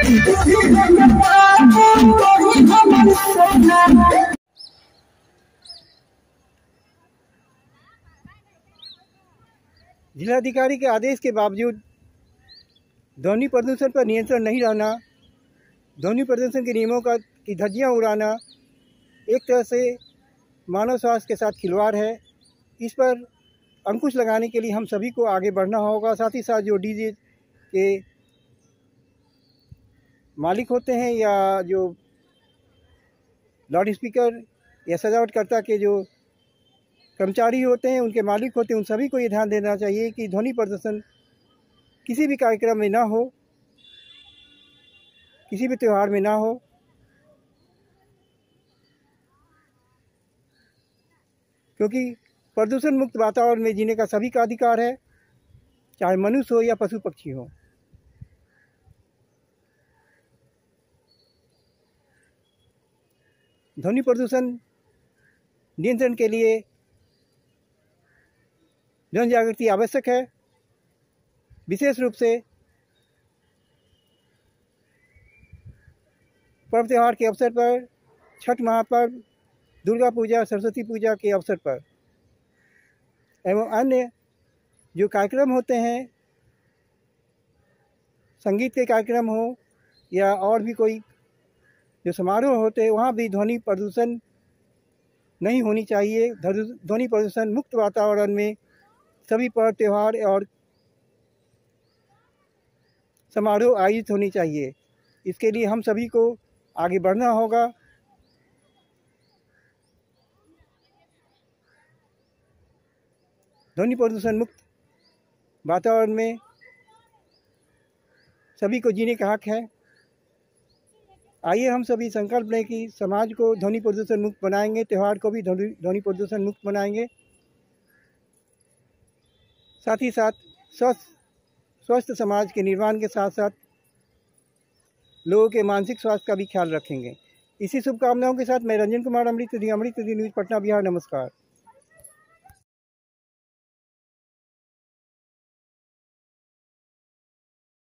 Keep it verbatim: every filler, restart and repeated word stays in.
जिलाधिकारी के आदेश के बावजूद ध्वनि प्रदूषण पर नियंत्रण नहीं रहना, ध्वनि प्रदूषण के नियमों का की धज्जियां उड़ाना एक तरह से मानव स्वास्थ्य के साथ खिलवाड़ है। इस पर अंकुश लगाने के लिए हम सभी को आगे बढ़ना होगा। साथ ही साथ जो डीजे के मालिक होते हैं या जो लाउड स्पीकर या सजावटकर्ता के जो कर्मचारी होते हैं, उनके मालिक होते हैं, उन सभी को ये ध्यान देना चाहिए कि ध्वनि प्रदूषण किसी भी कार्यक्रम में ना हो, किसी भी त्यौहार में ना हो। क्योंकि प्रदूषण मुक्त वातावरण में जीने का सभी का अधिकार है, चाहे मनुष्य हो या पशु पक्षी हो। ध्वनि प्रदूषण नियंत्रण के लिए जन जागृति आवश्यक है। विशेष रूप से पर्व त्यौहार के अवसर पर, छठ महापर्व, दुर्गा पूजा, सरस्वती पूजा के अवसर पर एवं अन्य जो कार्यक्रम होते हैं, संगीत के कार्यक्रम हो या और भी कोई जो समारोह होते हैं, वहाँ भी ध्वनि प्रदूषण नहीं होनी चाहिए। ध्वनि प्रदूषण मुक्त वातावरण में सभी पर्व त्यौहार और समारोह आयोजित होनी चाहिए। इसके लिए हम सभी को आगे बढ़ना होगा। ध्वनि प्रदूषण मुक्त वातावरण में सभी को जीने का हक है। आइए हम सभी संकल्प लें कि समाज को ध्वनि प्रदूषण मुक्त बनाएंगे, त्यौहार को भी ध्वनि प्रदूषण मुक्त बनाएंगे। साथ ही साथ स्वस्थ स्वस्थ समाज के निर्माण के साथ साथ लोगों के मानसिक स्वास्थ्य का भी ख्याल रखेंगे। इसी शुभकामनाओं के साथ मैं रंजन कुमार, अमृत न्यूज़ पटना बिहार। नमस्कार।